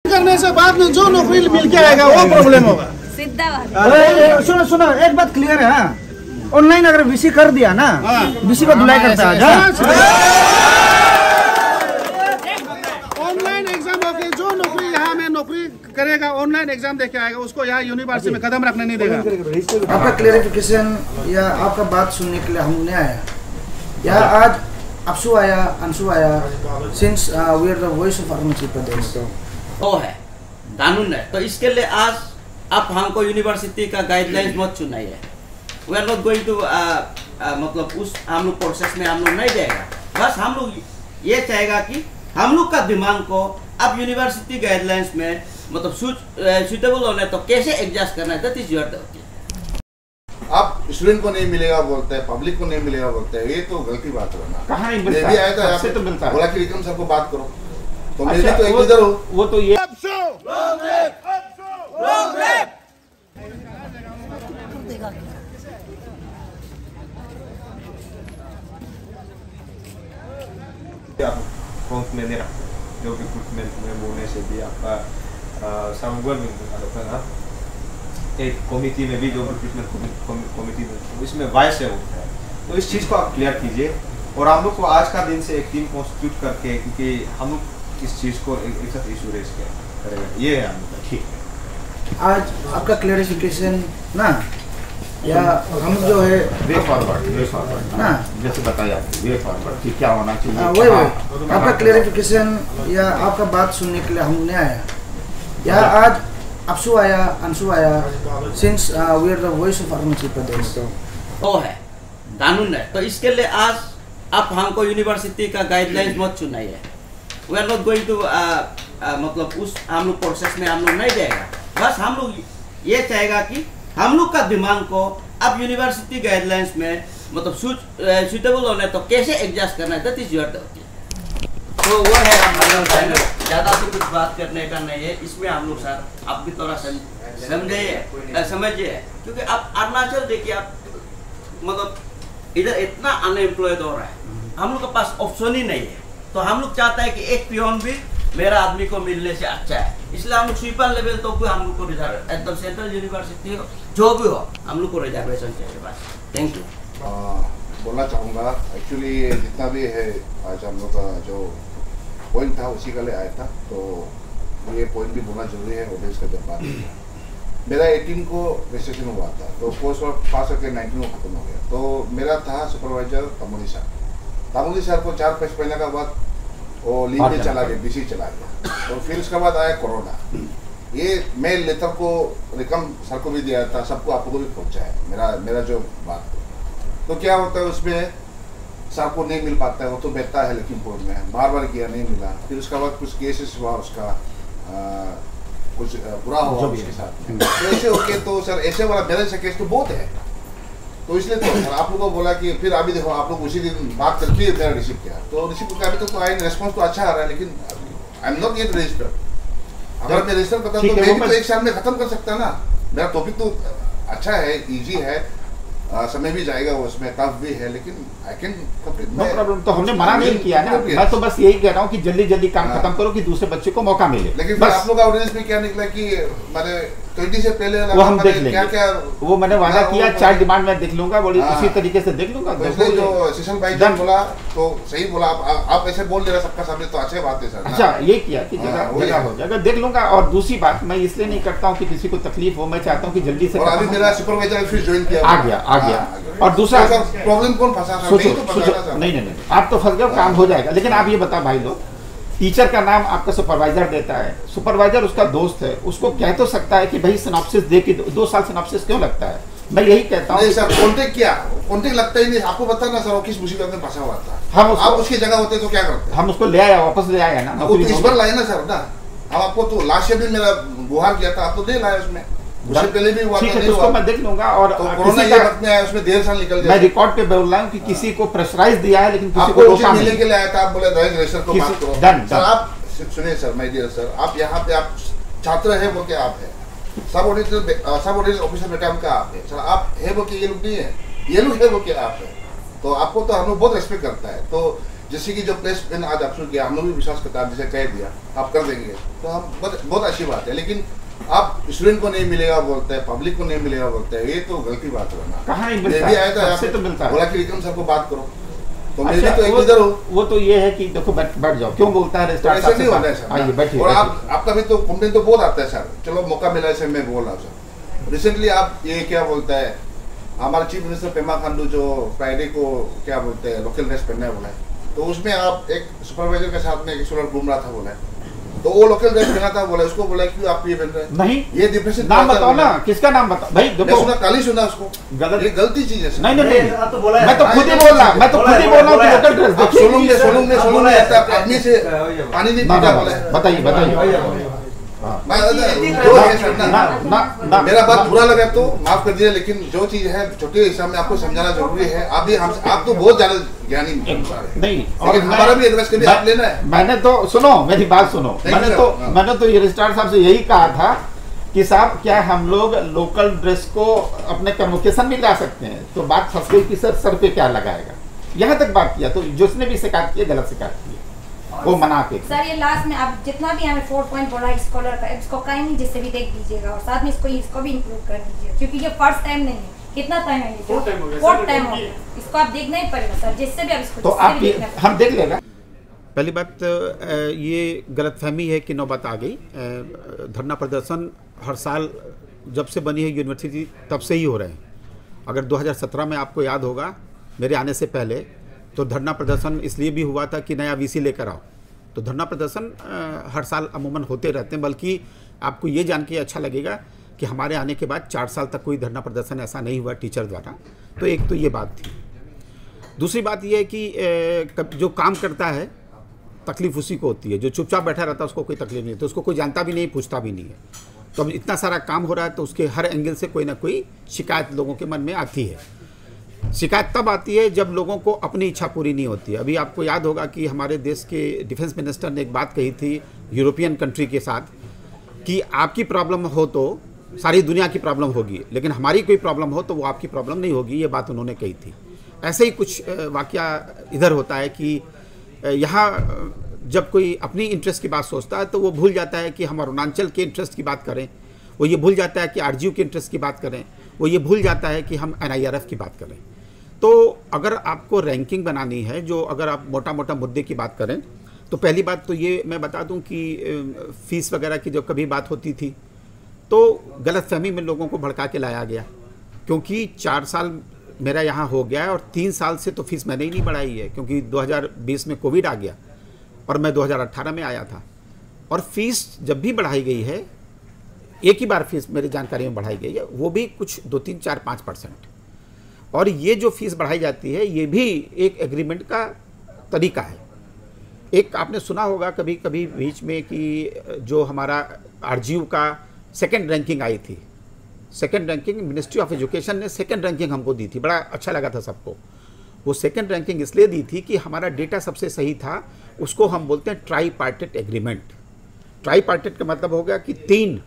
करने से बाद में जो नौकरी मिल के आएगा वो प्रॉब्लम होगा। सुनो सुनो, एक बात क्लियर है, ऑनलाइन अगर वीसी कर दिया ना, वीसी को धुलाई करता है। ऑनलाइन एग्जाम होके जो नौकरी यहाँ में नौकरी करेगा, ऑनलाइन एग्जाम देके आएगा, उसको यहाँ यूनिवर्सिटी में कदम रखने नहीं देगा। आपका क्लेरिफिकेशन या आपका बात सुनने के लिए हमने आया, या आज अफसू आया, अंशु आया, since we are the voice of Arunachal Pradesh. वो है कानून है, तो इसके लिए आज आप हमको यूनिवर्सिटी का गाइडलाइंस मत सुनाइए। We are not going to मतलब उस हम लोग प्रोसेस में हम लोग नहीं जाएगा। बस हम लोग ये चाहेगा कि हम लोग का दिमाग को अब यूनिवर्सिटी गाइडलाइंस में मतलब सुटेबल होना है तो कैसे एडजस्ट करना है, दैट इज योर ड्यूटी। आप स्टूडेंट को नहीं मिलेगा बोलते हैं, पब्लिक को नहीं मिलेगा बोलते हैं, ये तो गलती बात है ना। कहाँ नहीं मिलता? भी आया था आपसे तो मिलता है। बोला कि विक्रम सर को बात करो, तो मैं भी तो एक इधर हूँ। वो तो ये मैंने जो रिक्रूटमेंट में बोलने से भी आपका एक कमिटी में भी जो रिक्रूटमेंट कमिटी में इसमें वाइस है होता है, तो इस चीज़ को आप क्लियर कीजिए। और हम लोग को आज का दिन से एक टीम कॉन्स्टिट्यूट करके, क्योंकि हम लोग इस चीज़ को एक साथ इशू रेस करेगा, ये है हम लोग। ठीक है, आज आपका क्लेरिफिकेशन ना, या हम जो है वे फॉरवर्ड ना, जैसे बताया वे फॉरवर्ड कि क्या होना चाहिए। वही आपका क्लेरिफिकेशन या आपका बात सुनने के लिए हमने आया, या आज अफसू आया, अंशु आया, since we are the voice of Arunachal Pradesh. वो है कानून है, तो इसके लिए आज आप हमको यूनिवर्सिटी का गाइडलाइंस मत सुनाइए। We are not going to मतलब उस हम लोग प्रोसेस में हम लोग नहीं जाएगा। बस हम लोग ये चाहेगा कि हम लोग का दिमाग को अब यूनिवर्सिटी गाइडलाइंस में मतलब सुटेबल होना है तो कैसे एडजस्ट करना है, दैट इज योर ड्यूटी। तो वो है हम ज़्यादा तो कुछ बात करने का नहीं है इसमें। हम लोग सर आप भी थोड़ा समझिए, क्योंकि आप अरुणाचल देखिए, आप मतलब इधर इतना अनएम्प्लॉयड हो रहा है, हम लोग के पास ऑप्शन ही नहीं है। तो हम लोग चाहते हैं कि एक पियोन भी मेरा आदमी को मिलने से अच्छा है, इसलिए हम लोग स्वीपर लेवल तो भी हम लोग को रिजर्व एकदम सेंट्रल यूनिवर्सिटी हो जो भी हो हम लोग को रिजर्वेशन चाहिए बस। Thank you. बोलना चाहूँगा एक्चुअली जितना भी है आज हम लोग का जो पॉइंट था उसी का लिए आया था, तो ये पॉइंट भी बोलना जरूरी है। ऑडियंस का जब बात मेरा 18 को रजिस्ट्रेशन हुआ था, तो पोस्ट पास करके 19 को खत्म हो गया। तो मेरा था सुपरवाइजर तामुली सर को 4-5 महीने का बाद वो लीव में चला गया, बीसी चला गया। तो फिर उसके बाद आया कोरोना। ये मैं लेटर को रिकम सर को भी दिया था, सबको आपको भी पहुंचा है मेरा जो बात। तो क्या होता है उसमें सर को नहीं मिल पाता है, वो तो बैठता है लेकिन बोर्ड में बार किया नहीं मिला। फिर उसके बाद कुछ केसेस हुआ, उसका कुछ बुरा हुआ उसके साथ। तो ऐसे होके तो सर ऐसे वाला मेरे से केस तो बहुत है, तो इसलिए तो सर आप लोगों को बोला कि फिर अभी देखो आप लोग उसी दिन बात करके मेरा रिसीव किया। तो रिसीव करके अभी तक तो आई रेस्पॉन्स तो अच्छा आ रहा है, लेकिन I am not yet registered. अगर मैं रजिस्टर करता तो मैं भी तो एक साल में खत्म कर सकता ना। मेरा टॉपिक तो अच्छा है, इजी है, समय भी जाएगा, वो उसमें टफ भी है, लेकिन आई कैन नो प्रॉब्लम। तो हमने मना नहीं किया ना, मैं तो बस यही कह रहा हूँ कि जल्दी काम खत्म करो कि दूसरे बच्चे को मौका मिले। लेकिन आप लोग का ऑडियंस में क्या निकला कि मैंने 20 से पहले वो हम देख लेंगे, क्या वो मैंने वादा किया, 4 डिमांड में देख लूंगा, बोली उसी तरीके से देख लूंगा। जो सेशन भाई जब बोला तो सही बोला, आप ऐसे बोल दे रहे सबका सामने, तो अच्छी बात है सर। अच्छा ये किया कि जगह हो जाएगा, देख लूंगा। और दूसरी बात, मैं इसलिए नहीं करता हूँ कि किसी को तकलीफ हो, मैं चाहता हूँ कि जल्दी से। अभी मेरा सुपरवाइजर फिर ज्वाइन किया, आ गया। और दूसरा प्रॉब्लम कौन फंसा? सोचो नहीं, आप तो फंस गए, काम हो जाएगा। लेकिन आप ये बता भाई लोग, टीचर का नाम आपका सुपरवाइजर देता है, सुपरवाइजर उसका दोस्त है, उसको कह तो सकता है कि भाई सिनॉप्सिस दे के 2 साल सिनॉप्सिस क्यों लगता है? मैं यही कहता हूँ। सर कॉन्टेक्ट लगता ही नहीं, आपको पता ना सर वो किस मुसीबत में फंसा हुआ था। आप उसकी जगह होते तो क्या करते? हम उसको ले आया, वापस ले आया ना, इस बार लाए ना सर ना। अब आपको तो लास्ट ईयर भी मेरा गुहार किया था, आप तो नहीं लाए उसमें, उससे पहले भी हुआ था, उसको मैं देख लूंगा। और कोरोना ये वक्त में आया, उसमें 1.5 साल निकल गया। मैं रिकॉर्ड पे बोल रहा हूँ कि किसी को प्रेशराइज दिया है, लेकिन किसी को रोका नहीं। के लिए आया था, आप बोले रजिस्टर को बात करो। सर आप सुनिए सर, माय डियर सर, आप यहाँ पे आप छात्र है वो क्या आप है, सब ऑडिटर ऑफिसर बेटा उनका आप है। सर आप है वो कि ये लोग नहीं है, ये लोग है वो क्या आप है। तो आपको तो हम लोग बहुत रेस्पेक्ट करता है। तो जैसे कि जो प्लेसमेंट आज आप किया, हम लोग भी विश्वास करता है, जैसे कह दिया आप कर देंगे, तो हम बहुत अच्छी बात है। लेकिन आप स्टूडेंट को नहीं मिलेगा बोलते हैं, पब्लिक को नहीं मिलेगा बोलते हैं, ये तो गलती बात है ना। कहाँ नहीं मिलता ये भी आया था, सबसे तो मिलता है। बोला कि विक्रम सर को बात करो, तो अच्छा, मेरे तो एक इधर हो। वो तो ये है कि देखो बैठ जाओ, क्यों बोलता है तो ऐसे नहीं होता है सर। आइए बैठिए। और आपका भी तो कंप्लेन तो बहुत आता है सर, चलो मौका मिला ऐसे मैं बोल रहा हूँ सर। रिसेंटली आप ये क्या बोलता है, हमारे चीफ मिनिस्टर पेमा खांडू जो फ्राइडे को क्या बोलते हैं लोकल ड्रेस पहनने बोला है, तो उसमें आप एक सुपरवाइजर के साथ में एक स्टूडेंट घूम रहा था बोला है, तो वो लोकल ड्रेस पहना था बोला, उसको बोला क्यों आप ये पहन रहे हैं? नहीं, ये डिप्रेशन नाम बताओ ना, किसका नाम बताओ भाई। देखो सुना, कल ही सुना उसको, गलत, ये गलती चीज है। नहीं नहीं नहीं, तो बोला मैं तो खुद ही बोल रहा, मैं तो खुद ही बोल रहा हूँ कि लोकल ड्रेस आप सोलूंगे आदमी से पानी नहीं पीता बोला है। बताइए बताइए। मेरा बात बुरा लगा तो माफ कर दीजिए, लेकिन जो चीज है छोटे हिसाब में आपको समझाना जरूरी है। आप भी आप तो बहुत ज्यादा ज्ञानी नहीं, और हमारा भी एडवाइस करिए, आप लेना है। मैंने तो सुनो, मेरी बात सुनो, मैंने तो ये रजिस्ट्रार साहब से यही कहा था कि साहब क्या हम लोग लोकल ड्रेस को अपने कन्वोकेशन में ला सकते हैं, तो बात फंस गई कि सर पे क्या लगाएगा, यहाँ तक बात किया। तो जिसने भी शिकायत की गलत शिकायत की, वो मना के। सर ये लास्ट में आप जितना भी हमें 4 पॉइंट बोला स्कॉलर का, इसको कहीं नहीं जिससे भी देख दीजिएगा, और साथ में इसको भी इंक्लूड कर दीजिए, क्योंकि ये फर्स्ट टाइम नहीं है। कितना टाइम है? 4 टाइम हो गया। इसको आप देखना ही पड़ेगा सर, जिससे भी आप इसको तो आप हम देख लेगा। पहली बात ये गलतफहमी है कि नौबत आ गई। धरना प्रदर्शन हर साल जब से बनी है यूनिवर्सिटी तब से ही हो रहे हैं। अगर 2017 में आपको याद होगा मेरे आने से पहले, तो धरना प्रदर्शन इसलिए भी हुआ था कि नया वीसी लेकर आओ। तो धरना प्रदर्शन हर साल अमूमन होते रहते हैं, बल्कि आपको ये जान के अच्छा लगेगा कि हमारे आने के बाद 4 साल तक कोई धरना प्रदर्शन ऐसा नहीं हुआ टीचर द्वारा। तो एक तो ये बात थी। दूसरी बात ये है कि जो काम करता है तकलीफ उसी को होती है, जो चुपचाप बैठा रहता है उसको कोई तकलीफ नहीं होती, उसको कोई जानता भी नहीं, पूछता भी नहीं है। तो अब इतना सारा काम हो रहा है तो उसके हर एंगल से कोई ना कोई शिकायत लोगों के मन में आती है। शिकायत तब आती है जब लोगों को अपनी इच्छा पूरी नहीं होती है। अभी आपको याद होगा कि हमारे देश के डिफेंस मिनिस्टर ने एक बात कही थी यूरोपियन कंट्री के साथ कि आपकी प्रॉब्लम हो तो सारी दुनिया की प्रॉब्लम होगी, लेकिन हमारी कोई प्रॉब्लम हो तो वो आपकी प्रॉब्लम नहीं होगी। ये बात उन्होंने कही थी। ऐसे ही कुछ वाकया इधर होता है कि यहाँ जब कोई अपनी इंटरेस्ट की बात सोचता है तो वो भूल जाता है कि हम अरुणाचल के इंटरेस्ट की बात करें, वो ये भूल जाता है कि आरजीयू के इंटरेस्ट की बात करें, वो ये भूल जाता है कि हम NIRF की बात करें। तो अगर आपको रैंकिंग बनानी है, जो अगर आप मोटा मोटा मुद्दे की बात करें, तो पहली बात तो ये मैं बता दूं कि फ़ीस वगैरह की जो कभी बात होती थी तो गलतफहमी में लोगों को भड़का के लाया गया, क्योंकि 4 साल मेरा यहाँ हो गया है और 3 साल से तो फीस मैंने ही नहीं बढ़ाई है, क्योंकि 2020 में कोविड आ गया और मैं 2018 में आया था। और फीस जब भी बढ़ाई गई है, एक ही बार फीस मेरी जानकारी में बढ़ाई गई है, वो भी कुछ 2, 3, 4, 5%। और ये जो फीस बढ़ाई जाती है ये भी एक एग्रीमेंट का तरीका है। एक आपने सुना होगा कभी कभी बीच में कि जो हमारा आरजीयू का 2nd रैंकिंग आई थी, 2nd ranking ministry of education ने 2nd रैंकिंग हमको दी थी, बड़ा अच्छा लगा था सबको। वो 2nd रैंकिंग इसलिए दी थी कि हमारा डेटा सबसे सही था। उसको हम बोलते हैं ट्राईपार्टिट एग्रीमेंट। ट्राईपार्टिट का मतलब हो गया कि 3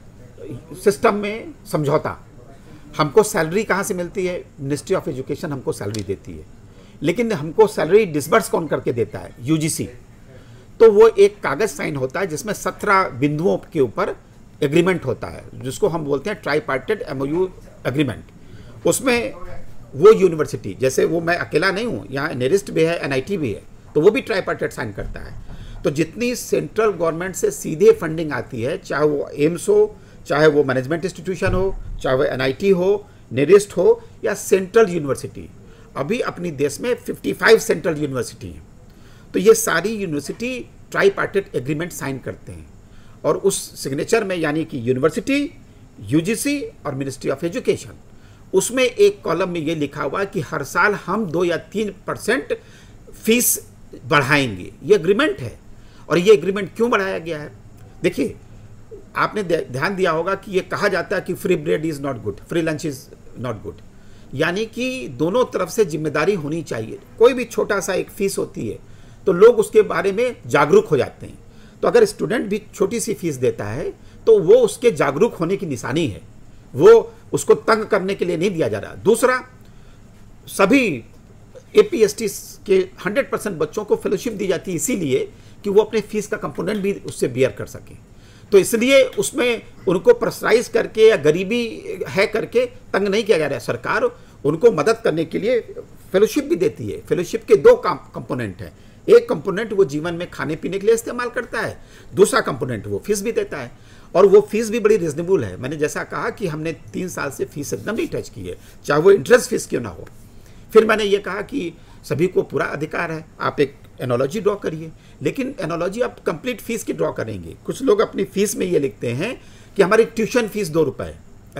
सिस्टम में समझौता। हमको सैलरी कहाँ से मिलती है? मिनिस्ट्री ऑफ एजुकेशन हमको सैलरी देती है, लेकिन हमको सैलरी डिसबर्स कौन करके देता है? UGC। तो वो एक कागज़ साइन होता है जिसमें 17 बिंदुओं के ऊपर एग्रीमेंट होता है, जिसको हम बोलते हैं ट्राईपार्टिट MOU एग्रीमेंट। उसमें वो यूनिवर्सिटी, जैसे वो मैं अकेला नहीं हूँ, यहाँ NERIST भी है, NIT भी है, तो वो भी ट्राईपार्टिट साइन करता है। तो जितनी सेंट्रल गवर्नमेंट से सीधे फंडिंग आती है, चाहे वो एम्स हो, चाहे वो मैनेजमेंट इंस्टीट्यूशन हो, चाहे वो NIT हो, NERIST हो, या सेंट्रल यूनिवर्सिटी, अभी अपनी देश में 55 सेंट्रल यूनिवर्सिटी हैं। तो ये सारी यूनिवर्सिटी ट्राईपार्टिट एग्रीमेंट साइन करते हैं, और उस सिग्नेचर में यानी कि यूनिवर्सिटी, UGC और मिनिस्ट्री ऑफ एजुकेशन, उसमें एक कॉलम में ये लिखा हुआ है कि हर साल हम 2 या 3% फीस बढ़ाएंगे। ये एग्रीमेंट है। और ये एग्रीमेंट क्यों बढ़ाया गया है? देखिए, आपने ध्यान दिया होगा कि ये कहा जाता है कि free bread is not good, free lunch is not good, यानी कि दोनों तरफ से जिम्मेदारी होनी चाहिए। कोई भी छोटा सा एक फीस होती है तो लोग उसके बारे में जागरूक हो जाते हैं। तो अगर स्टूडेंट भी छोटी सी फीस देता है तो वो उसके जागरूक होने की निशानी है, वो उसको तंग करने के लिए नहीं दिया जा रहा। दूसरा, सभी APST के 100% बच्चों को फेलोशिप दी जाती है इसीलिए कि वो अपने फीस का कंपोनेंट भी उससे बियर कर सकें। तो इसलिए उसमें उनको प्रेशराइज करके या गरीबी है करके तंग नहीं किया जा रहा है। सरकार उनको मदद करने के लिए फेलोशिप भी देती है। फेलोशिप के 2 कंपोनेंट हैं। एक कंपोनेंट वो जीवन में खाने पीने के लिए इस्तेमाल करता है, दूसरा कंपोनेंट वो फीस भी देता है, और वो फीस भी बड़ी रिजनेबल है। मैंने जैसा कहा कि हमने 3 साल से फीस एकदम नहीं टच की है, चाहे वो इंटरेस्ट फीस क्यों ना हो। फिर मैंने ये कहा कि सभी को पूरा अधिकार है, आप एक एनोलॉजी ड्रॉ करिए, लेकिन एनोलॉजी आप कंप्लीट फीस की ड्रॉ करेंगे। कुछ लोग अपनी फीस में ये लिखते हैं कि हमारी ट्यूशन फीस 2 रुपये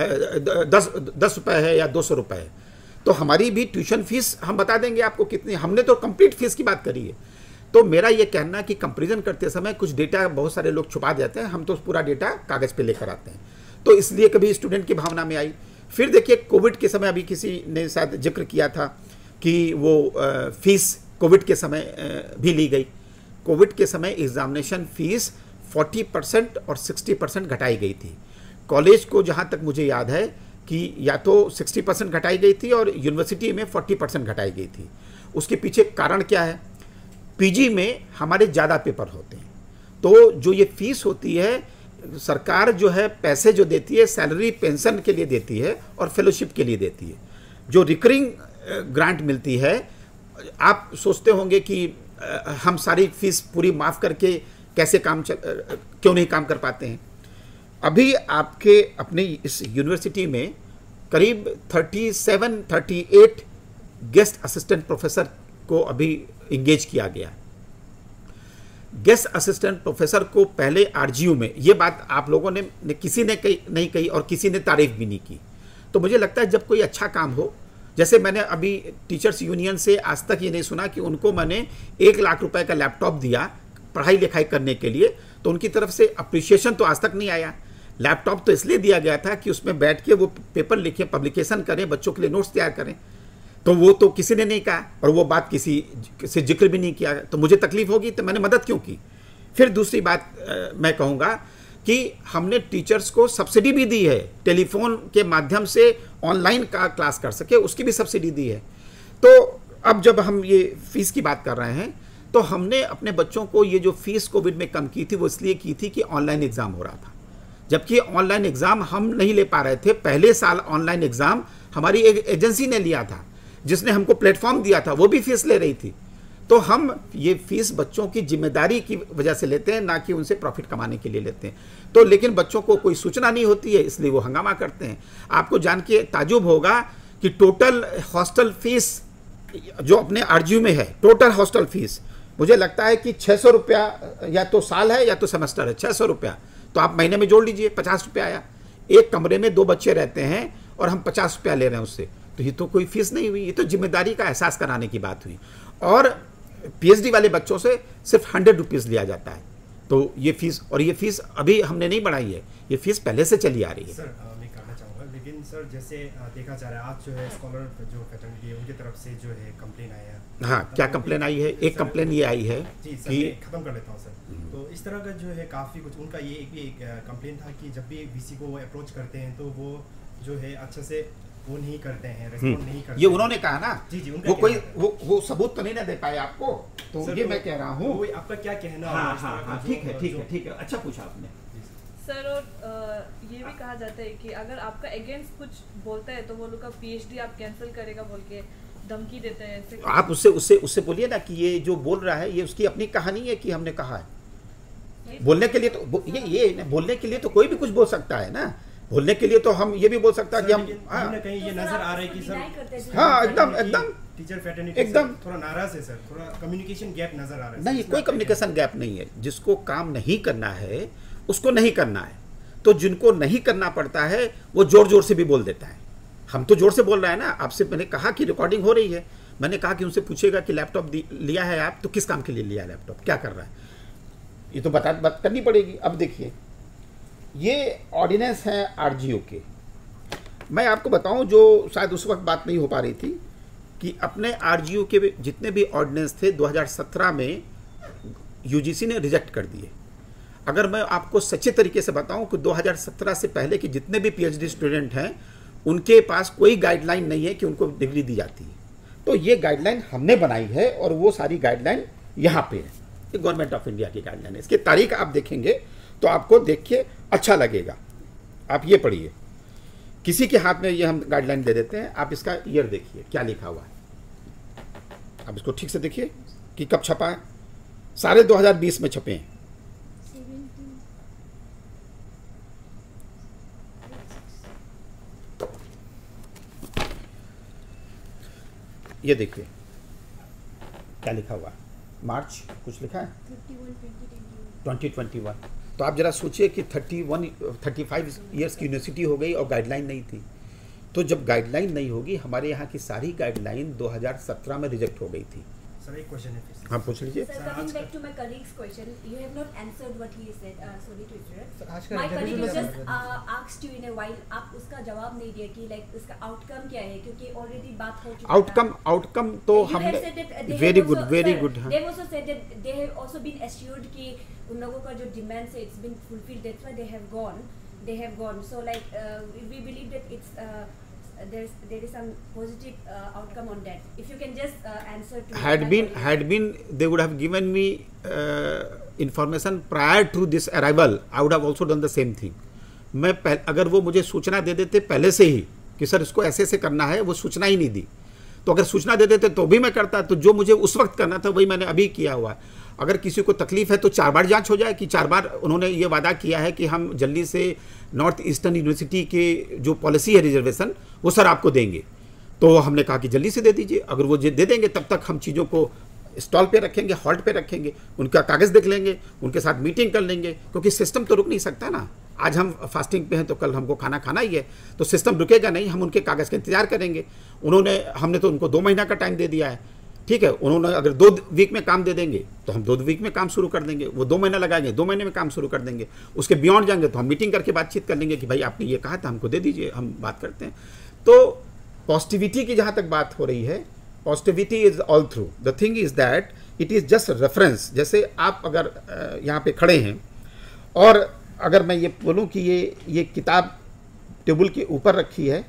10 रुपये है या 200 रुपये है, तो हमारी भी ट्यूशन फीस हम बता देंगे आपको कितनी। हमने तो कंप्लीट फीस की बात करी है। तो मेरा ये कहना कि कंपैरिजन करते समय कुछ डेटा बहुत सारे लोग छुपा देते हैं, हम तो पूरा डेटा कागज़ पे लेकर आते हैं, तो इसलिए कभी स्टूडेंट की भावना में आई। फिर देखिए कोविड के समय अभी किसी ने शायद जिक्र किया था कि वो फीस कोविड के समय भी ली गई। कोविड के समय एग्जामिनेशन फीस 40% और 60% घटाई गई थी। कॉलेज को जहाँ तक मुझे याद है कि या तो 60% घटाई गई थी और यूनिवर्सिटी में 40% घटाई गई थी। उसके पीछे कारण क्या है? पीजी में हमारे ज़्यादा पेपर होते हैं, तो जो ये फीस होती है सरकार जो है पैसे जो देती है सैलरी पेंशन के लिए देती है और फेलोशिप के लिए देती है। जो रिकरिंग ग्रांट मिलती है, आप सोचते होंगे कि हम सारी फीस पूरी माफ़ करके कैसे क्यों नहीं काम कर पाते हैं। अभी आपके अपनी इस यूनिवर्सिटी में करीब 37-38 गेस्ट असिस्टेंट प्रोफेसर को अभी इंगेज किया गया। गेस्ट असिस्टेंट प्रोफेसर को पहले आरजीयू में, ये बात आप लोगों ने किसी ने नहीं कही और किसी ने तारीफ भी नहीं की। तो मुझे लगता है जब कोई अच्छा काम हो, जैसे मैंने अभी टीचर्स यूनियन से आज तक ये नहीं सुना कि उनको मैंने 1 लाख रुपए का लैपटॉप दिया पढ़ाई लिखाई करने के लिए, तो उनकी तरफ से अप्रिशिएशन तो आज तक नहीं आया। लैपटॉप तो इसलिए दिया गया था कि उसमें बैठ के वो पेपर लिखें, पब्लिकेशन करें, बच्चों के लिए नोट्स तैयार करें, तो वो तो किसी ने नहीं कहा और वो बात किसी से जिक्र भी नहीं किया। तो मुझे तकलीफ होगी तो मैंने मदद क्यों की। फिर दूसरी बात मैं कहूँगा कि हमने टीचर्स को सब्सिडी भी दी है, टेलीफोन के माध्यम से ऑनलाइन का क्लास कर सके उसकी भी सब्सिडी दी है। तो अब जब हम ये फीस की बात कर रहे हैं तो हमने अपने बच्चों को ये जो फीस कोविड में कम की थी वो इसलिए की थी कि ऑनलाइन एग्ज़ाम हो रहा था, जबकि ऑनलाइन एग्ज़ाम हम नहीं ले पा रहे थे। पहले साल ऑनलाइन एग्ज़ाम हमारी एक एजेंसी ने लिया था जिसने हमको प्लेटफॉर्म दिया था, वो भी फीस ले रही थी। तो हम ये फीस बच्चों की जिम्मेदारी की वजह से लेते हैं, ना कि उनसे प्रॉफिट कमाने के लिए लेते हैं। तो लेकिन बच्चों को कोई सूचना नहीं होती है इसलिए वो हंगामा करते हैं। आपको जान के ताजुब होगा कि टोटल हॉस्टल फीस जो अपने आरजीयू में है, टोटल हॉस्टल फीस मुझे लगता है कि 600 रुपया या तो साल है या तो सेमेस्टर है। 600 रुपया तो आप महीने में जोड़ लीजिए, 50 रुपया आया। एक कमरे में 2 बच्चे रहते हैं और हम 50 रुपया ले रहे हैं उससे, तो ये तो कोई फीस नहीं हुई, ये तो जिम्मेदारी का एहसास कराने की बात हुई। और पीएचडी वाले बच्चों से सिर्फ 100 रुपीज़ लिया जाता है। तो ये फीस, और ये फीस अभी हमने नहीं बढ़ाई है, ये फीस पहले से चली आ रही है। सर मैं कहना चाहूँगा, लेकिन सर जैसे देखा जा रहा है आज जो है स्कॉलर जो फैकल्टी है उनकी तरफ से जो है कंप्लेन आया है। हाँ, क्या कंप्लेन आई है? एक कंप्लेन ये आई है जी सर, कि मैं खत्म कर लेता हूँ सर। तो इस तरह का जो है काफ़ी कुछ उनका ये एक कंप्लेन था कि जब भी वीसी को वो अप्रोच करते हैं तो वो जो है अच्छे से वो नहीं करते हैं, रेस्पॉन्ड नहीं करते। ये उन्होंने कहा ना, जी जी, उनका वो कोई वो सबूत तो नहीं ना दे पाए आपको, तो सर, ये मैं कह रहा हूँ। वो आपका क्या कहना है? हाँ इस हाँ तरह का हाँ, जो- ठीक है ठीक जो- है ठीक है, अच्छा पूछा आपने सर। और ये भी कहा जाता है कि अगर आपका अगेंस्ट कुछ बोलता है तो वो लोग का पीएचडी आप कैंसिल करेगा बोल के धमकी देते हैं ऐसे। आप उससे बोलिए ना कि ये जो बोल रहा है ये उसकी अपनी कहानी है कि हमने कहा है। बोलने के लिए तो ये बोलने के लिए तो कोई भी कुछ बोल सकता है ना। बोलने के लिए तो हम ये भी बोल सकता है कि हम कहीं ना कहीं ये नजर आ रहा है कि सर हाँ एकदम टीचर फैटर्निटी एकदम थोड़ा नाराज है सर, थोड़ा कम्युनिकेशन गैप नजर आ रहा है। नहीं, कोई कम्युनिकेशन गैप नहीं है। जिसको काम नहीं करना है उसको नहीं करना है, तो जिनको नहीं करना पड़ता है वो जोर जोर से भी बोल देता है। हम तो जोर से बोल रहे हैं ना। आपसे मैंने कहा कि रिकॉर्डिंग हो रही है, मैंने कहा कि उनसे पूछेगा कि लैपटॉप लिया है आप, तो किस काम के लिए लिया लैपटॉप, क्या कर रहा है, ये तो बात करनी पड़ेगी। अब देखिए ये ऑर्डिनेंस हैं आरजीयू के। मैं आपको बताऊं जो शायद उस वक्त बात नहीं हो पा रही थी कि अपने आरजीयू के जितने भी ऑर्डिनेंस थे 2017 में यूजीसी ने रिजेक्ट कर दिए। अगर मैं आपको सच्चे तरीके से बताऊं कि 2017 से पहले के जितने भी पीएचडी स्टूडेंट हैं उनके पास कोई गाइडलाइन नहीं है कि उनको डिग्री दी जाती है। तो ये गाइडलाइन हमने बनाई है और वो सारी गाइडलाइन यहाँ पे है, ये गवर्नमेंट ऑफ इंडिया की गाइडलाइन है। इसकी तारीख आप देखेंगे तो आपको देख के अच्छा लगेगा। आप ये पढ़िए, किसी के हाथ में ये हम गाइडलाइन दे देते हैं, आप इसका ईयर देखिए क्या लिखा हुआ है, आप इसको ठीक से देखिए कि कब छपा है। सारे 2020 में छपे हैं। ये देखिए क्या लिखा हुआ है, मार्च कुछ लिखा है 2021। तो आप जरा सोचिए कि 35 ईयर्स की यूनिवर्सिटी हो गई और गाइडलाइन नहीं थी। तो जब गाइडलाइन नहीं होगी, हमारे यहाँ की सारी गाइडलाइन 2017 में रिजेक्ट हो गई थी। सर एक क्वेश्चन है फिर। हाँ पूछ लीजिए। Sir, coming back to my colleague's question, you have not answered what he said. Sorry to interrupt. Sir, आज का My interview colleague में just sir- asked you in a while. आप उसका जवाब नहीं दिया कि like उसका outcome क्या है, क्योंकि already बात हो चुकी है। आउटकम तो You have हमने said that they very have good also- very sir, good. They have also said that they have also been assured कि उन लोगों का जो demands है it's been fulfilled. That's why they have gone. They have gone. So like we believe that it's there is some positive outcome on that. If you can just answer to had my been colleague. they would have given me information prior to this arrival, I would have also done the same thing. मैं अगर वो मुझे सूचना दे देते पहले से ही कि sir इसको ऐसे ऐसे करना है, वो सूचना ही नहीं दी, तो अगर सूचना दे देते तो भी मैं करता। तो जो मुझे उस वक्त करना था वही मैंने अभी किया हुआ है। अगर किसी को तकलीफ है तो 4 बार जांच हो जाए कि 4 बार उन्होंने ये वादा किया है कि हम जल्दी से नॉर्थ ईस्टर्न यूनिवर्सिटी के जो पॉलिसी है रिजर्वेशन वो सर आपको देंगे। तो हमने कहा कि जल्दी से दे दीजिए। अगर वो दे देंगे तब तक हम चीज़ों को स्टॉल पे रखेंगे, हॉल्ट पे रखेंगे, उनका कागज़ देख लेंगे, उनके साथ मीटिंग कर लेंगे, क्योंकि सिस्टम तो रुक नहीं सकता ना। आज हम फास्टिंग पे हैं तो कल हमको खाना खाना ही है, तो सिस्टम रुकेगा नहीं। हम उनके कागज़ का इंतजार करेंगे। हमने तो उनको 2 महीना का टाइम दे दिया है, ठीक है। उन्होंने अगर 2 वीक में काम दे देंगे तो हम 2 वीक में काम शुरू कर देंगे। वो 2 महीना लगाएंगे, 2 महीने में काम शुरू कर देंगे। उसके बियॉन्ड जाएंगे तो हम मीटिंग करके बातचीत कर लेंगे कि भाई आपने ये कहा था, हमको दे दीजिए, हम बात करते हैं। तो पॉजिटिविटी की जहाँ तक बात हो रही है, positivity is all through. The thing is that it is just reference. जैसे आप अगर यहाँ पे खड़े हैं और अगर मैं ये बोलूँ कि ये किताब टेबल के ऊपर रखी है,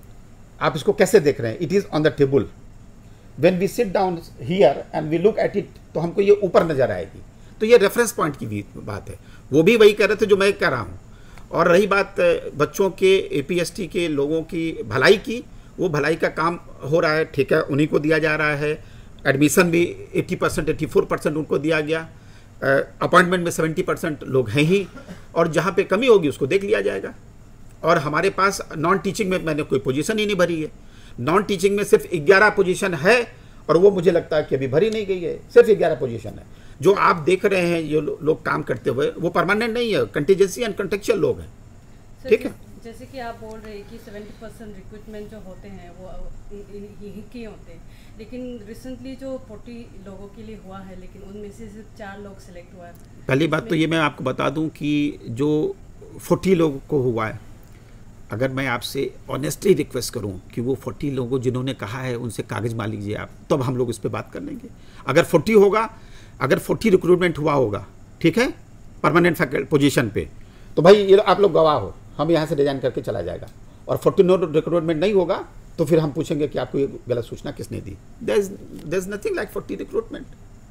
आप इसको कैसे देख रहे हैं? It is on the table. When we sit down here and we look at it, तो हमको ये ऊपर नजर आएगी। तो ये रेफरेंस पॉइंट की भी बात है। वो भी वही कह रहे थे जो मैं कह रहा हूँ। और रही बात बच्चों के APST के लोगों की भलाई की, वो भलाई का काम हो रहा है, ठीक है, उन्हीं को दिया जा रहा है। एडमिशन भी 80% 84% उनको दिया गया। अपॉइंटमेंट में 70% लोग हैं ही, और जहाँ पे कमी होगी उसको देख लिया जाएगा। और हमारे पास नॉन टीचिंग में मैंने कोई पोजीशन ही नहीं भरी है। नॉन टीचिंग में सिर्फ 11 पोजीशन है, और वो मुझे लगता है कि अभी भरी नहीं गई है। सिर्फ 11 पोजीशन है। जो आप देख रहे हैं ये लोग काम करते हुए, वो परमानेंट नहीं है, कंटीजेंसी एंड कंटेक्चुअल लोग हैं, ठीक है। जैसे कि आप बोल रहे हैं कि 70% रिक्रूटमेंट जो होते हैं वो यही के होते हैं, लेकिन रिसेंटली जो 40 लोगों के लिए हुआ है, लेकिन उनमें से सिर्फ 4 लोग सेलेक्ट हुआ है। पहली बात तो ये मैं आपको बता दूं कि जो 40 लोगों को हुआ है, अगर मैं आपसे ऑनेस्टली रिक्वेस्ट करूं कि वो 40 लोगों जिन्होंने कहा है उनसे कागज़ मान लीजिए आप, तब हम लोग इस पर बात कर लेंगे। अगर 40 होगा, अगर 40 रिक्रूटमेंट हुआ होगा, ठीक है, परमानेंट पोजीशन पे, तो भाई ये आप लोग गवाह हो, हम यहाँ से डिजाइन करके चला जाएगा। और 40 रिक्रूटमेंट नहीं होगा तो फिर हम पूछेंगे कि आपको ये गलत सूचना किसने दी। There is nothing like 40 recruitment.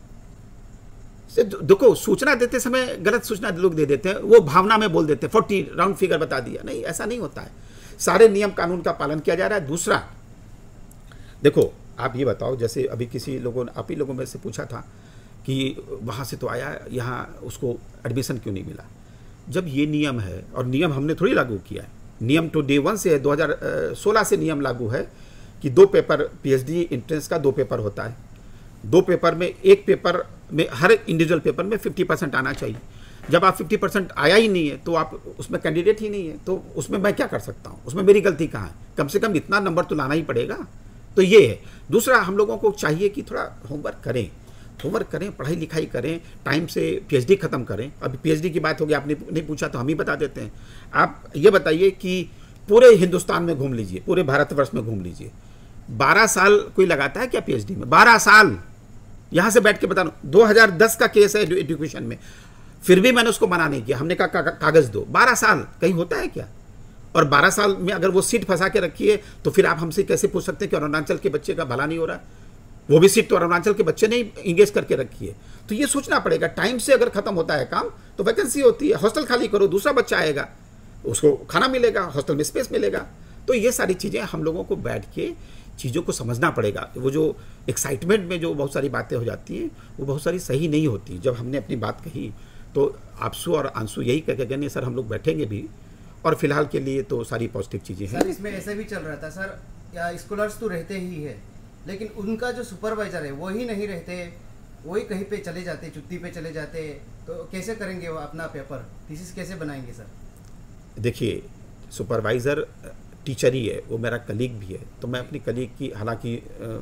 देखो, सूचना देते समय गलत सूचना लोग दे देते हैं, वो भावना में बोल देते हैं 40 राउंड फिगर बता दिया। नहीं, ऐसा नहीं होता है। सारे नियम कानून का पालन किया जा रहा है। दूसरा, देखो आप ये बताओ, जैसे अभी किसी लोगों ने, आप ही लोगों में से पूछा था कि वहाँ से तो आया, यहाँ उसको एडमिशन क्यों नहीं मिला। जब ये नियम है, और नियम हमने थोड़ी लागू किया है, नियम तो डे 1 से है, 2016 से नियम लागू है कि 2 पेपर PhD एंट्रेंस का 2 पेपर होता है। 2 पेपर में, एक पेपर में, हर इंडिविजुअल पेपर में 50% आना चाहिए। जब आप 50% आया ही नहीं है तो आप उसमें कैंडिडेट ही नहीं है, तो उसमें मैं क्या कर सकता हूँ? उसमें मेरी गलती कहाँ है? कम से कम इतना नंबर तो लाना ही पड़ेगा। तो ये है। दूसरा, हम लोगों को चाहिए कि थोड़ा होमवर्क करें, पढ़ाई लिखाई करें, टाइम से PhD ख़त्म करें। अभी PhD की बात होगी, आपने नहीं पूछा तो हम ही बता देते हैं। आप ये बताइए कि पूरे हिंदुस्तान में घूम लीजिए, पूरे भारतवर्ष में घूम लीजिए, 12 साल कोई लगाता है क्या PhD में? 12 साल यहाँ से बैठ के बता रहा हूँ। 2010 का केस है एजुकेशन में, फिर भी मैंने उसको मना नहीं किया। हमने कहा कागज़ दो। 12 साल कहीं होता है क्या? और 12 साल में अगर वो सीट फंसा के रखी है तो फिर आप हमसे कैसे पूछ सकते हैं कि अरुणाचल के बच्चे का भला नहीं हो रहा है? वो भी सीट तो अरुणाचल के बच्चे ने इंगेज करके रखी है। तो ये सोचना पड़ेगा, टाइम से अगर खत्म होता है काम तो वैकेंसी होती है, हॉस्टल खाली करो, दूसरा बच्चा आएगा, उसको खाना मिलेगा, हॉस्टल में स्पेस मिलेगा। तो ये सारी चीज़ें हम लोगों को बैठ के चीज़ों को समझना पड़ेगा। वो जो एक्साइटमेंट में जो बहुत सारी बातें हो जाती हैं वो बहुत सारी सही नहीं होती। जब हमने अपनी बात कही तो आपसू और आंसू यही कह के गए सर हम लोग बैठेंगे भी, और फिलहाल के लिए तो सारी पॉजिटिव चीज़ें हैं। सर इसमें ऐसा भी चल रहा था सर, या स्कॉलर्स तो रहते ही है लेकिन उनका जो सुपरवाइजर है वो ही नहीं रहते, वही कहीं पे चले जाते, छुट्टी पे चले जाते, तो कैसे करेंगे वो अपना पेपर थीसिस कैसे बनाएंगे सर? देखिए सुपरवाइज़र टीचर ही है, वो मेरा कलीग भी है, तो मैं अपनी कलीग की, हालांकि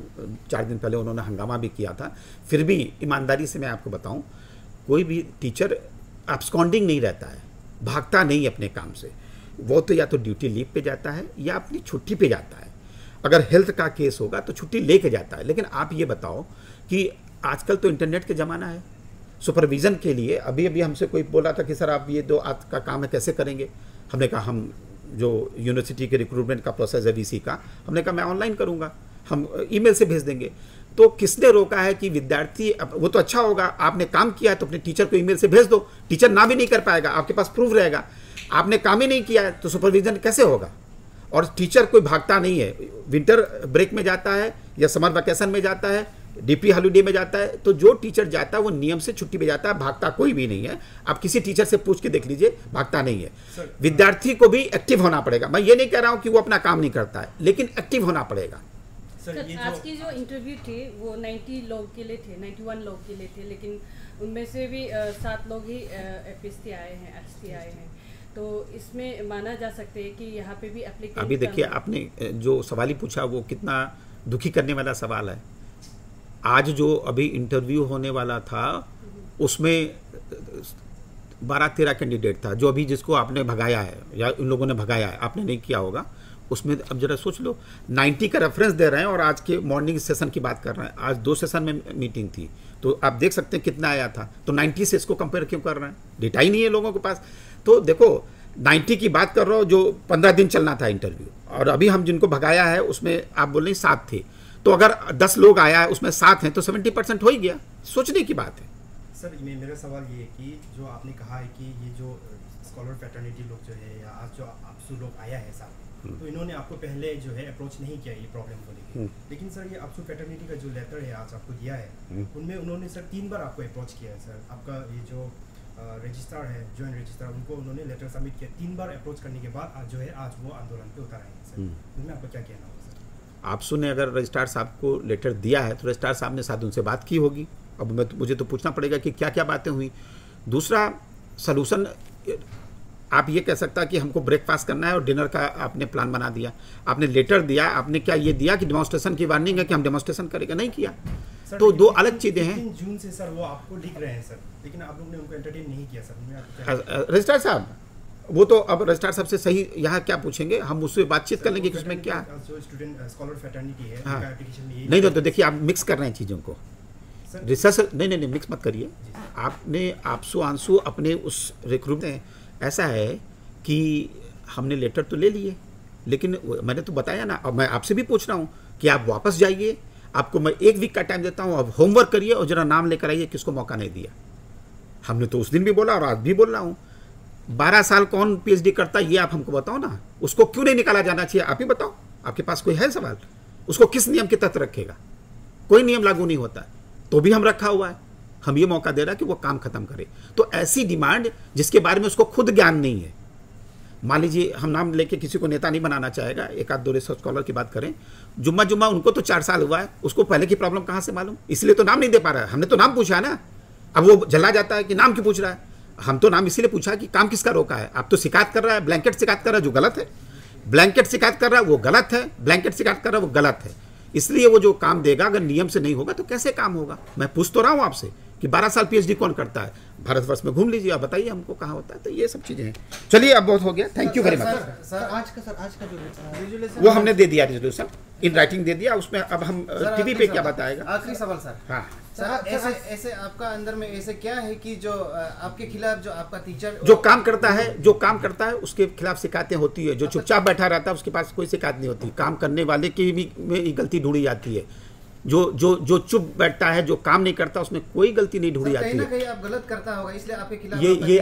4 दिन पहले उन्होंने हंगामा भी किया था, फिर भी ईमानदारी से मैं आपको बताऊं, कोई भी टीचर एब्सकॉन्डिंग नहीं रहता है, भागता नहीं अपने काम से। वो तो या तो ड्यूटी लीव पे जाता है या अपनी छुट्टी पे जाता है। अगर हेल्थ का केस होगा तो छुट्टी लेके जाता है। लेकिन आप ये बताओ कि आजकल तो इंटरनेट के ज़माना है, सुपरविज़न के लिए अभी अभी हमसे कोई बोला था कि सर आप ये जो आज का काम है कैसे करेंगे? हमने कहा हम जो यूनिवर्सिटी के रिक्रूटमेंट का प्रोसेस है वीसी का, हमने कहा मैं ऑनलाइन करूँगा, हम ईमेल से भेज देंगे। तो किसने रोका है कि विद्यार्थी, वो तो अच्छा होगा, आपने काम किया है तो अपने टीचर को ईमेल से भेज दो, टीचर ना भी नहीं कर पाएगा, आपके पास प्रूफ रहेगा। आपने काम ही नहीं किया है तो सुपरविजन कैसे होगा? और टीचर कोई भागता नहीं है, विंटर ब्रेक में जाता है या समर वेकेशन में जाता है, डीपी हॉलीडे में जाता है, तो जो टीचर जाता है वो नियम से छुट्टी पे जाता है, भागता कोई भी नहीं है। आप किसी टीचर से पूछ के देख लीजिए, भागता नहीं है। विद्यार्थी को भी एक्टिव होना पड़ेगा। मैं ये नहीं कह रहा हूँ कि वो अपना काम नहीं करता है, लेकिन एक्टिव होना पड़ेगा। सर आज की जो इंटरव्यू थे वो 90 लोग के लिए थे, 91 लोग के लिए थे, लेकिन उनमें से भी 7 लोग ही एफएसटी आए हैं, एचटी आए हैं। तो इसमें माना जा सकते हैं कि यहाँ पे भी एप्लीकेशन। अभी देखिए आपने जो सवाल ही पूछा वो कितना दुखी करने वाला सवाल है। आज जो अभी इंटरव्यू होने वाला था उसमें 12-13 कैंडिडेट था, जो अभी जिसको आपने भगाया है या उन लोगों ने भगाया है, आपने नहीं किया होगा उसमें। अब जरा सोच लो, 90 का रेफरेंस दे रहे हैं और आज के मॉर्निंग सेशन की बात कर रहे हैं। आज 2 सेशन में मीटिंग थी तो आप देख सकते हैं कितना आया था। तो 90 से इसको कंपेयर क्यों कर रहे हैं? डेटा ही नहीं है लोगों के पास। तो देखो 90 की बात कर रहा हूँ, जो 15 दिन चलना था इंटरव्यू, और अभी हम जिनको भगाया है उसमें आप बोल रहे 7 थे, तो अगर 10 लोग आया है उसमें 7 हैं तो 70% हो ही गया। सोचने की बात है। सर मेरा सवाल ये है कि जो आपने कहा है कि ये जो स्कॉलर फैटर्निटी लोग जो है या आज जो आपसू लोग आया है साथ, तो इन्होंने आपको पहले जो है अप्रोच नहीं किया ये प्रॉब्लम को लेकर, लेकिन सर ये आपसू फैटर्निटी का जो लेटर है आज आपको दिया है उनमें उन्होंने सर 3 बार आपको अप्रोच किया है। सर आपका ये जो रजिस्ट्रार है, जॉइंट रजिस्ट्रार, उनको उन्होंने लेटर सबमिट किया। 3 बार अप्रोच करने के बाद आज जो है आज वो आंदोलन पे उतर आए हैं। सर उसमें आपको क्या कहना होगा? सर आपसू ने अगर रजिस्ट्रार साहब को लेटर दिया है तो रजिस्ट्रार साहब ने साथ उनसे बात की होगी। अब मुझे तो पूछना पड़ेगा कि क्या क्या बातें हुई। दूसरा सलूशन आप ये कह सकता कि हमको ब्रेकफास्ट करना है और डिनर का आपने प्लान बना दिया, आपने लेटर दिया, आपने क्या ये दिया कि डेमोन्स्ट्रेशन की वार्निंग है कि हम डेमोन्स्ट्रेशन करेगा? नहीं किया। तो 2 अलग चीज़ें हैं। 3 जून से सर वो आपको लिख रहे हैं सर, लेकिन आप लोग ने उनको एंटरटेन नहीं किया। सर रजिस्ट्रार साहब वो तो अब रजिस्ट्रार साहब से सही यहाँ क्या पूछेंगे, हम उससे बातचीत कर लेंगे कि उसमें क्या जो स्टूडेंट स्कॉलर फैटर्निटी है हाँ। एप्लीकेशन में नहीं तो देखिए आप मिक्स कर रहे हैं चीज़ों को। रिसर्च नहीं मिक्स मत करिए। आपने आपसू आंसू अपने उस रिक्रूट में ऐसा है कि हमने लेटर तो ले लिए, लेकिन मैंने तो बताया ना, अब मैं आपसे भी पूछ रहा हूँ कि आप वापस जाइए, आपको मैं 1 वीक का टाइम देता हूँ, अब होमवर्क करिए और जरा नाम लेकर आइए। किसको मौका नहीं दिया? हमने तो उस दिन भी बोला और आज भी बोल रहा हूँ, 12 साल कौन पीएचडी करता है ये आप हमको बताओ ना। उसको क्यों नहीं निकाला जाना चाहिए आप ही बताओ। आपके पास कोई है सवाल? उसको किस नियम के तहत रखेगा? कोई नियम लागू नहीं होता, तो भी हम रखा हुआ है। हम ये मौका दे रहा है कि वो काम खत्म करे। तो ऐसी डिमांड जिसके बारे में उसको खुद ज्ञान नहीं है, मान लीजिए हम नाम लेके किसी को नेता नहीं बनाना चाहेगा, 1-2 रिसर्च स्कॉलर की बात करें, जुम्मा उनको तो 4 साल हुआ है, उसको पहले की प्रॉब्लम कहाँ से मालूम? इसलिए तो नाम नहीं दे पा रहा है। हमने तो नाम पूछा है ना, अब वो जला जाता है कि नाम क्यों पूछ रहा है। हम तो नाम इसीलिए पूछा कि काम किसका रोका है। आप तो शिकायत कर रहा है, ब्लैंकेट शिकायत कर रहा है, जो गलत है। ब्लैंकेट शिकायत कर रहा है वो गलत है, ब्लैंकेट शिकायत कर रहा है वो गलत है। इसलिए वो जो काम देगा अगर नियम से नहीं होगा तो कैसे काम होगा? मैं पूछ तो रहा हूँ आपसे कि 12 साल पीएचडी कौन करता है? भारतवर्ष में घूम लीजिए, आप बताइए हमको कहाँ होता है। तो ये सब चीज़ें हैं। चलिए अब बहुत हो गया, thank you very much. Sir आज का जो वो हमने दे दिया रेजोल्यूशन। इन राइटिंग दे दिया, उसमें अब हम टीवी पे क्या बताएगा। आखिरी सवाल सर। हाँ सर, ऐसे आपका अंदर में ऐसे क्या है कि जो आपके खिलाफ जो आपका टीचर जो काम करता है उसके खिलाफ शिकायतें होती है, जो चुपचाप बैठा रहता है उसके पास कोई शिकायत नहीं होती। काम करने वाले की भी में गलती ढूंढी जाती है, जो चुप बैठता है, जो काम नहीं करता, उसमें कोई गलती नहीं ढूंढी जाती है। कहीं आप गलत करता होगा, इसलिए आपके खिलाफ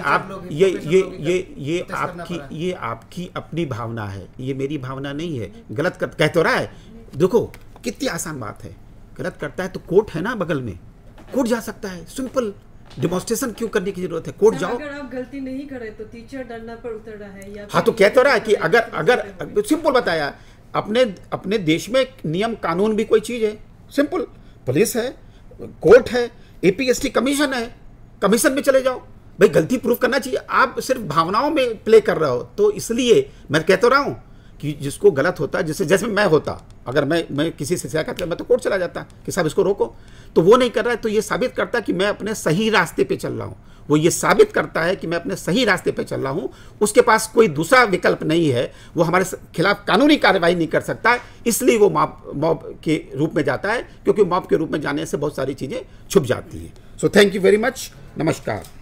ये आपकी अपनी भावना है, ये मेरी भावना नहीं है। गलत कह तो रहा है, देखो कितनी आसान बात है। गलत करता है तो कोर्ट है ना बगल में, कोर्ट जा सकता है। सिंपल, डेमोन्स्ट्रेशन क्यों करने की जरूरत है, कोर्ट जाओ। अगर आप गलती नहीं करे तो टीचर डरना पर उतर रहा है या हाँ, तो कह तो रहा है कि अगर सिंपल बताया, अपने देश में नियम कानून भी कोई चीज है। सिंपल, पुलिस है, कोर्ट है, एपीएसटी कमीशन है, कमीशन में चले जाओ भाई। गलती प्रूफ करना चाहिए, आप सिर्फ भावनाओं में प्ले कर रहे हो। तो इसलिए मैं कह तो रहा हूं कि जिसको गलत होता है, जैसे मैं होता, अगर मैं किसी से शिकायत कर, मैं तो कोर्ट चला जाता कि साहब इसको रोको। तो वो नहीं कर रहा है, तो ये साबित करता है कि मैं अपने सही रास्ते पे चल रहा हूँ। वो ये साबित करता है कि मैं अपने सही रास्ते पे चल रहा हूँ। उसके पास कोई दूसरा विकल्प नहीं है, वो हमारे खिलाफ कानूनी कार्रवाई नहीं कर सकता, इसलिए वो मॉब के रूप में जाता है, क्योंकि मॉब के रूप में जाने से बहुत सारी चीज़ें छुप जाती हैं। So thank you very much, नमस्कार।